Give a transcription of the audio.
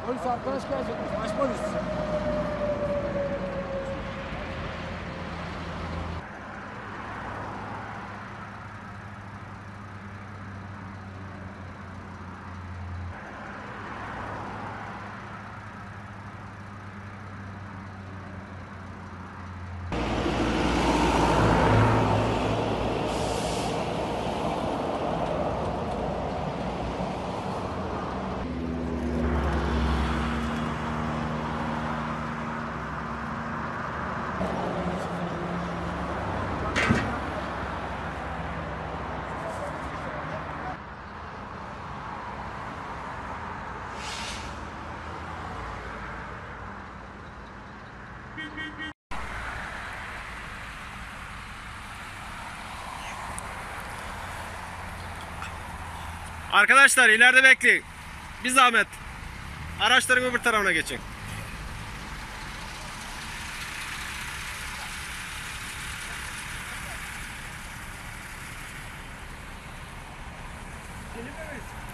Polis arkadaş gelecekmiş. Baş polis. Arkadaşlar ileride bekleyin. Bir zahmet. Araçların öbür tarafına geçin. Gelir miyiz?